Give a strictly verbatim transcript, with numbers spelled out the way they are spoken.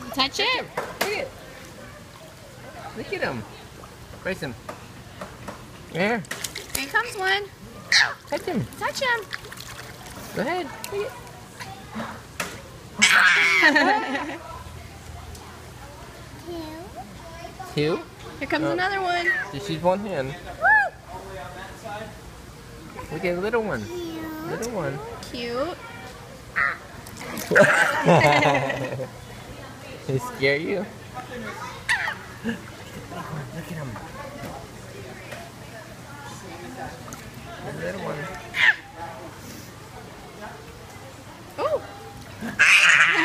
Touch it. Look at Look at him. Bryson. Here. Here comes one. Touch him. Touch him. Go ahead. Look at Two. Here comes Oh. another one. Just use one hand. Woo! Look at the little one. Little one. Cute. They scare you? Look at him. The little one. Oh.